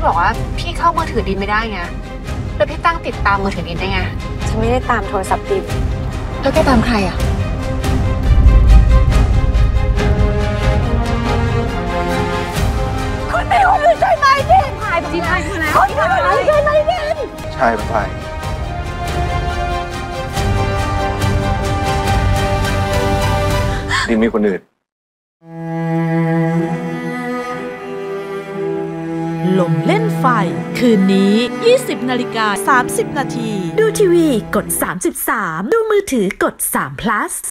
บอกว่าพี่เข้ามือถือดินไม่ได้ไงแล้วพี่ตั้งติดตามมือถือดินได้ไงฉันไม่ได้ตามโทรศัพท์ดินแล้วแกตามใครอ่ะคุณไม่รู้ใช่ไหมดินถ่ายแบบนี้ถ่ายมาแล้วคุณไม่รู้ใช่ไหมดินใช่เป็นไผ่ดินมีคนอื่นลมเล่นไฟคืนนี้ 20:30 น.ดูทีวีกด33ดูมือถือกด3 plus